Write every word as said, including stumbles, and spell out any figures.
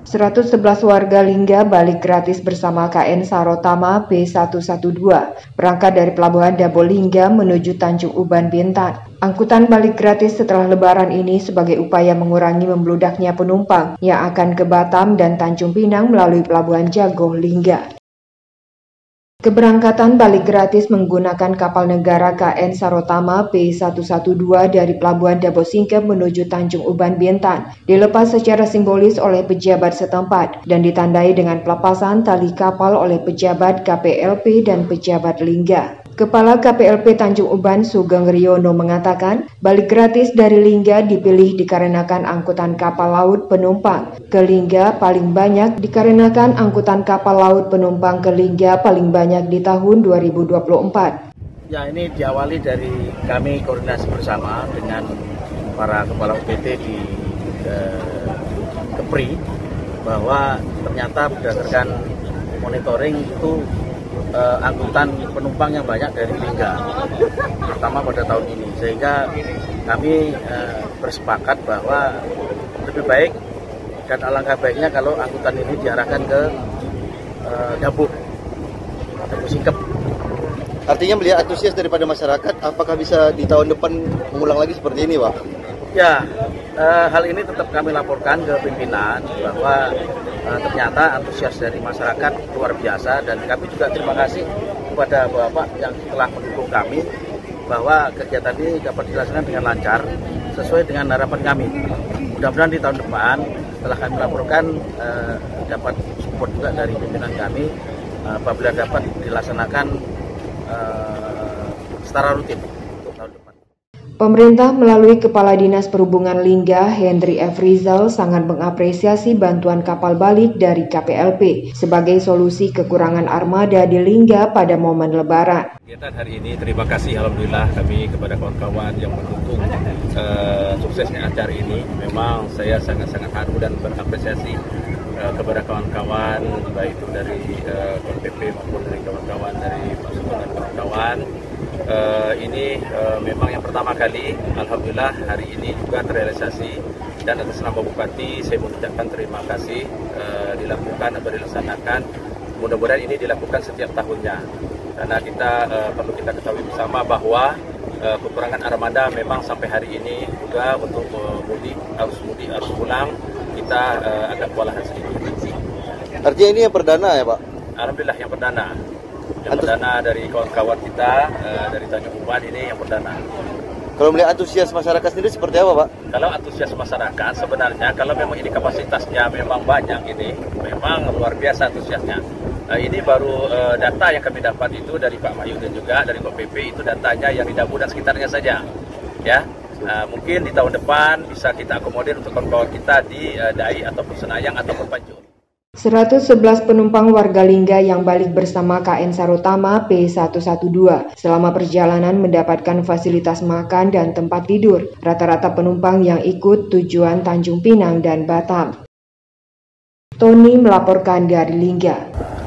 seratus sebelas warga Lingga balik gratis bersama K N Sarotama B seratus dua belas berangkat dari Pelabuhan Dabo Lingga menuju Tanjung Uban, Bintan. Angkutan balik gratis setelah Lebaran ini sebagai upaya mengurangi membludaknya penumpang yang akan ke Batam dan Tanjung Pinang melalui Pelabuhan Jagoh, Lingga. Keberangkatan balik gratis menggunakan kapal negara K N Sarotama B seratus dua belas dari Pelabuhan Dabo Singkep menuju Tanjung Uban, Bintan dilepas secara simbolis oleh pejabat setempat dan ditandai dengan pelepasan tali kapal oleh pejabat K P L P dan pejabat Lingga. Kepala K P L P Tanjung Uban Sugeng Riono mengatakan, balik gratis dari Lingga dipilih dikarenakan angkutan kapal laut penumpang ke Lingga paling banyak dikarenakan angkutan kapal laut penumpang ke Lingga paling banyak di tahun dua ribu dua puluh empat. Ya, ini diawali dari kami koordinasi bersama dengan para kepala U P T di eh, Kepri bahwa ternyata berdasarkan monitoring itu Uh, angkutan penumpang yang banyak dari Lingga, terutama pada tahun ini, sehingga kami uh, bersepakat bahwa lebih baik dan alangkah baiknya kalau angkutan ini diarahkan ke uh, Dabo, Dabo Singkep. Artinya melihat antusias daripada masyarakat, apakah bisa di tahun depan mengulang lagi seperti ini, Pak? Ya, uh, hal ini tetap kami laporkan ke pimpinan bahwa uh, ternyata antusias dari masyarakat luar biasa, dan kami juga terima kasih kepada Bapak yang telah mendukung kami bahwa kegiatan ini dapat dilaksanakan dengan lancar sesuai dengan harapan kami. Mudah-mudahan di tahun depan setelah kami laporkan uh, dapat support juga dari pimpinan kami uh, apabila dapat dilaksanakan uh, secara rutin untuk tahun depan. Pemerintah melalui Kepala Dinas Perhubungan Lingga, Hendri F. Rizal, sangat mengapresiasi bantuan kapal balik dari K P L P sebagai solusi kekurangan armada di Lingga pada momen Lebaran. Kegiatan hari ini, terima kasih Alhamdulillah kami kepada kawan-kawan yang mendukung uh, suksesnya acara ini. Memang saya sangat-sangat haru dan berapresiasi uh, kepada kawan-kawan, baik itu dari uh, K P P maupun dari kawan-kawan dari pasukan dan kawan-kawan. Uh, ini uh, memang yang pertama kali, alhamdulillah hari ini juga terrealisasi, dan atas nama Bupati saya mengucapkan terima kasih uh, dilakukan atau dilaksanakan. Mudah-mudahan ini dilakukan setiap tahunnya, karena kita uh, perlu kita ketahui bersama bahwa uh, kekurangan armada memang sampai hari ini juga untuk uh, mudik, arus mudik, arus pulang kita uh, agak kewalahan sedikit. Artinya ini yang perdana ya, Pak? Alhamdulillah yang perdana. Yang perdana dari kawan-kawan kita uh, dari Tanjung Uban ini yang perdana. Kalau melihat antusias masyarakat sendiri seperti apa, Pak? Kalau antusias masyarakat sebenarnya kalau memang ini kapasitasnya memang banyak, ini memang luar biasa antusiasnya. Uh, ini baru uh, data yang kami dapat itu dari Pak Mayu dan juga dari K P P, itu datanya yang di Dabo dan sekitarnya saja. Ya, uh, mungkin di tahun depan bisa kita akomodir untuk kawan-kawan kita di uh, Dai ataupun Senayang ataupun Panjur. seratus sebelas penumpang warga Lingga yang balik bersama K N Sarotama B seratus dua belas selama perjalanan mendapatkan fasilitas makan dan tempat tidur. Rata-rata penumpang yang ikut tujuan Tanjung Pinang dan Batam. Tony melaporkan dari Lingga.